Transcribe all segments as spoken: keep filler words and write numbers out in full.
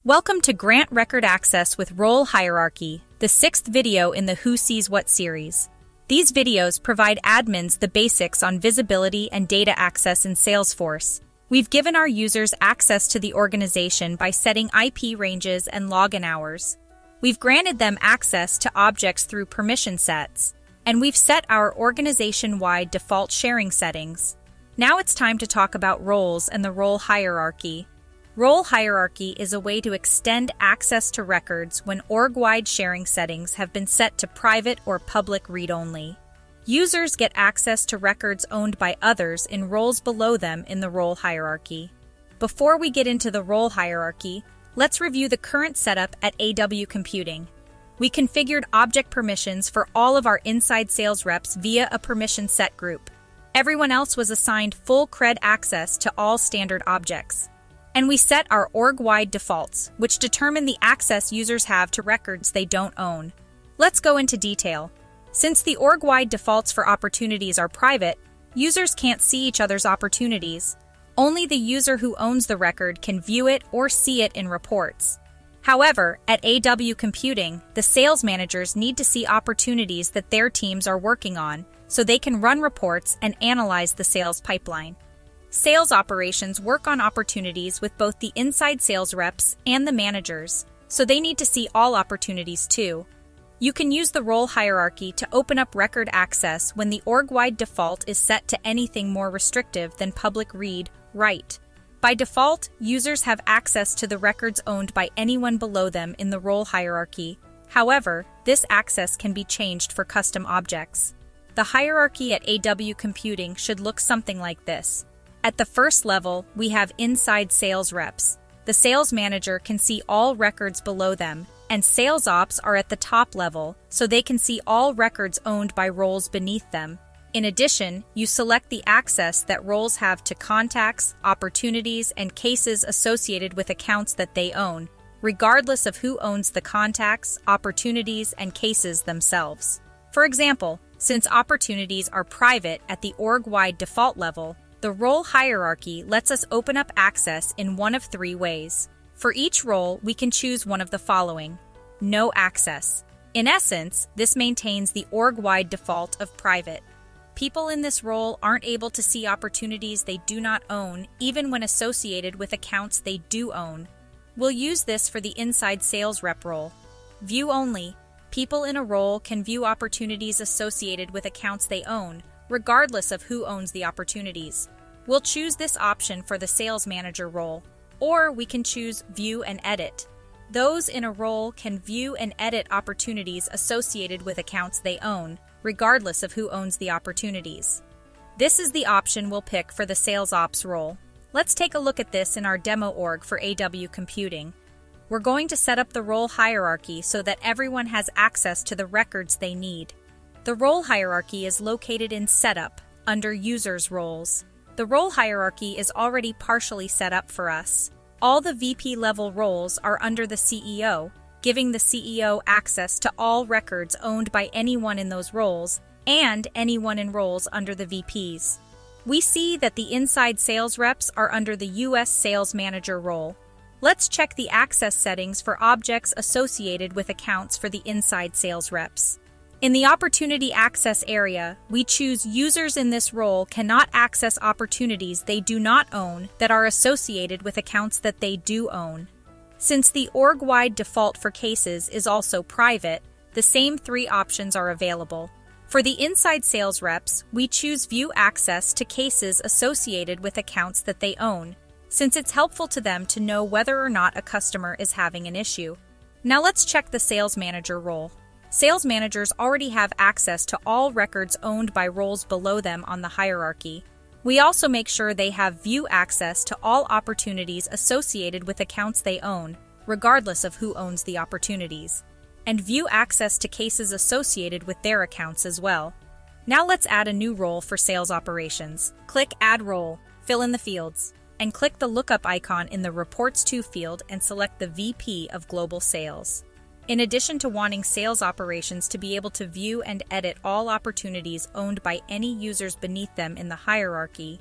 Welcome to Grant Record Access with Role Hierarchy, the sixth video in the Who Sees What series. These videos provide admins the basics on visibility and data access in Salesforce. We've given our users access to the organization by setting I P ranges and login hours. We've granted them access to objects through permission sets, and we've set our organization-wide default sharing settings. Now it's time to talk about roles and the role hierarchy. Role hierarchy is a way to extend access to records when org-wide sharing settings have been set to private or public read-only. Users get access to records owned by others in roles below them in the role hierarchy. Before we get into the role hierarchy, let's review the current setup at A W Computing. We configured object permissions for all of our inside sales reps via a permission set group. Everyone else was assigned full cred access to all standard objects. And we set our org-wide defaults, which determine the access users have to records they don't own. Let's go into detail. Since the org-wide defaults for opportunities are private, users can't see each other's opportunities. Only the user who owns the record can view it or see it in reports. However, at A W Computing, the sales managers need to see opportunities that their teams are working on, so they can run reports and analyze the sales pipeline. Sales operations work on opportunities with both the inside sales reps and the managers, so they need to see all opportunities too. You can use the role hierarchy to open up record access when the org-wide default is set to anything more restrictive than public read/write. By default, users have access to the records owned by anyone below them in the role hierarchy. However, this access can be changed for custom objects. The hierarchy at A W Computing should look something like this. At the first level, we have inside sales reps. The sales manager can see all records below them, and sales ops are at the top level, so they can see all records owned by roles beneath them. In addition, you select the access that roles have to contacts, opportunities, and cases associated with accounts that they own, regardless of who owns the contacts, opportunities, and cases themselves. For example, since opportunities are private at the org-wide default level, the role hierarchy lets us open up access in one of three ways. For each role, we can choose one of the following. No access. In essence, this maintains the org-wide default of private. People in this role aren't able to see opportunities they do not own, even when associated with accounts they do own. We'll use this for the inside sales rep role. View only. People in a role can view opportunities associated with accounts they own, regardless of who owns the opportunities. We'll choose this option for the sales manager role, or we can choose View and Edit. Those in a role can view and edit opportunities associated with accounts they own, regardless of who owns the opportunities. This is the option we'll pick for the sales ops role. Let's take a look at this in our demo org for A W Computing. We're going to set up the role hierarchy so that everyone has access to the records they need. The role hierarchy is located in Setup, under Users Roles. The role hierarchy is already partially set up for us. All the V P-level roles are under the C E O, giving the C E O access to all records owned by anyone in those roles and anyone in roles under the V Ps. We see that the inside sales reps are under the U S Sales Manager role. Let's check the access settings for objects associated with accounts for the inside sales reps. In the Opportunity Access area, we choose users in this role cannot access opportunities they do not own that are associated with accounts that they do own. Since the org-wide default for cases is also private, the same three options are available. For the inside sales reps, we choose View access to cases associated with accounts that they own, since it's helpful to them to know whether or not a customer is having an issue. Now let's check the sales manager role. Sales managers already have access to all records owned by roles below them on the hierarchy. We also make sure they have view access to all opportunities associated with accounts they own, regardless of who owns the opportunities, and view access to cases associated with their accounts as well. Now let's add a new role for sales operations. Click Add Role, fill in the fields, and click the lookup icon in the Reports To field and select the V P of Global Sales. In addition to wanting sales operations to be able to view and edit all opportunities owned by any users beneath them in the hierarchy,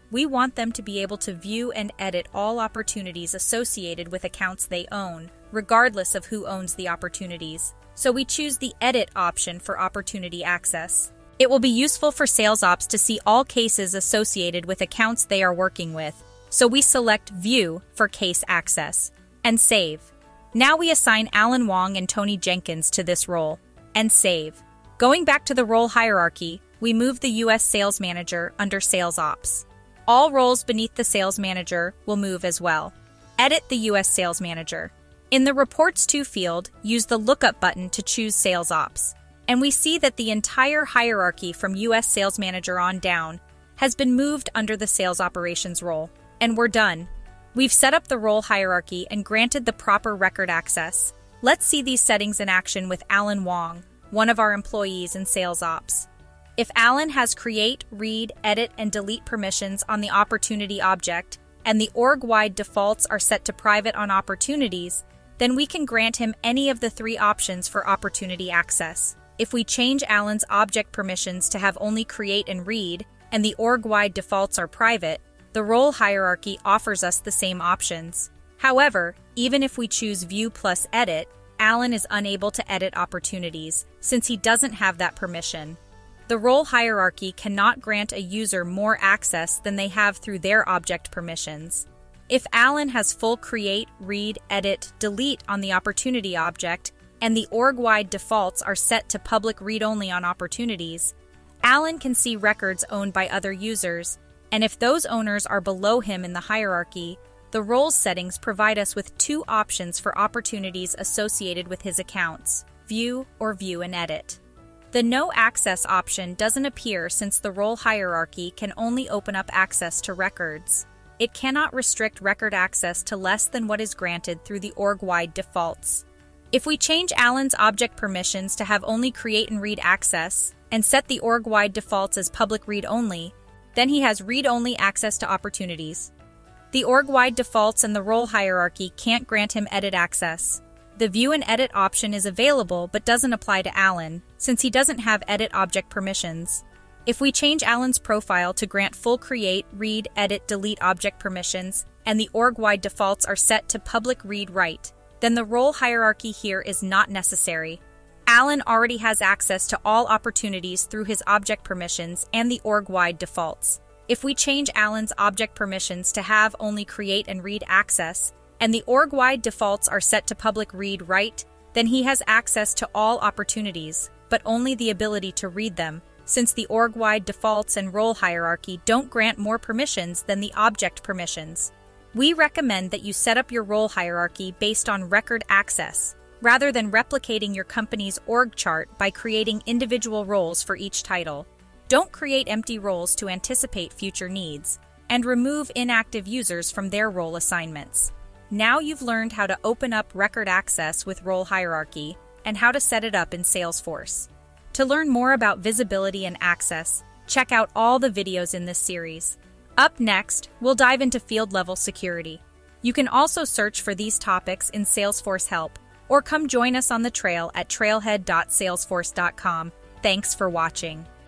We want them to be able to view and edit all opportunities associated with accounts they own, regardless of who owns the opportunities. So we choose the Edit option for opportunity access. It will be useful for sales ops to see all cases associated with accounts they are working with, so we select View for case access, and save. Now we assign Alan Wong and Tony Jenkins to this role, and save. Going back to the role hierarchy, we move the U S Sales Manager under Sales Ops. All roles beneath the Sales Manager will move as well. Edit the U S Sales Manager. In the Reports To field, use the Lookup button to choose Sales Ops. And we see that the entire hierarchy from U S Sales Manager on down has been moved under the Sales Operations role. And we're done. We've set up the role hierarchy and granted the proper record access. Let's see these settings in action with Alan Wong, one of our employees in Sales Ops. If Alan has create, read, edit, and delete permissions on the opportunity object, and the org-wide defaults are set to private on opportunities, then we can grant him any of the three options for opportunity access. If we change Alan's object permissions to have only create and read, and the org-wide defaults are private, the role hierarchy offers us the same options. However, even if we choose View plus Edit, Alan is unable to edit opportunities, since he doesn't have that permission. The role hierarchy cannot grant a user more access than they have through their object permissions. If Alan has full create, read, edit, delete on the opportunity object, and the org-wide defaults are set to public read-only on opportunities, Alan can see records owned by other users, and if those owners are below him in the hierarchy, the roles settings provide us with two options for opportunities associated with his accounts: View or View and Edit. The No Access option doesn't appear since the role hierarchy can only open up access to records. It cannot restrict record access to less than what is granted through the org-wide defaults. If we change Alan's object permissions to have only create and read access, and set the org-wide defaults as public read-only, then he has read-only access to opportunities. The org-wide defaults and the role hierarchy can't grant him edit access. The View and Edit option is available but doesn't apply to Alan, since he doesn't have edit object permissions. If we change Alan's profile to grant full create, read, edit, delete object permissions, and the org-wide defaults are set to public read-write, then the role hierarchy here is not necessary. Alan already has access to all opportunities through his object permissions and the org-wide defaults. If we change Alan's object permissions to have only create and read access, and the org-wide defaults are set to public read-write, then he has access to all opportunities, but only the ability to read them, since the org-wide defaults and role hierarchy don't grant more permissions than the object permissions. We recommend that you set up your role hierarchy based on record access, rather than replicating your company's org chart by creating individual roles for each title. Don't create empty roles to anticipate future needs, and remove inactive users from their role assignments. Now you've learned how to open up record access with role hierarchy and how to set it up in Salesforce. To learn more about visibility and access, check out all the videos in this series. Up next, we'll dive into field-level security. You can also search for these topics in Salesforce Help, or come join us on the trail at trailhead dot salesforce dot com. Thanks for watching.